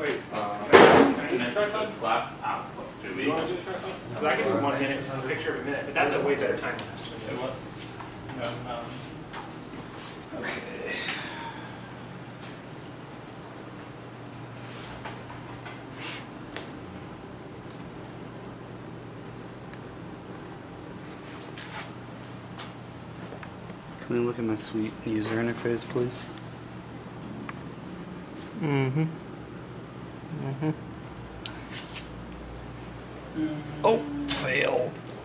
Wait, And can I use then a tripod? the flap out. Do Do we? you want to do a tripod? Because I can do 1 minute, a picture of a minute, but that's a way better time lapse. Wait, what? No. Okay. Can we look at my sweet user interface, please? Oh, fail.